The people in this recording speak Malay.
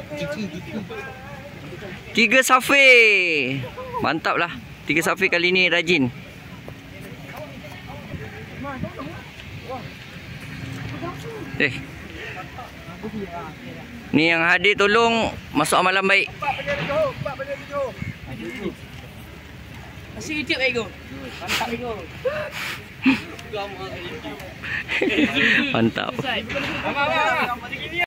Tiga Safir. Mantap lah. Tiga Safir kali ni rajin. Ni yang hadir tolong masuk amalan baik. Masih YouTube ego. Mantap ego. Mantap.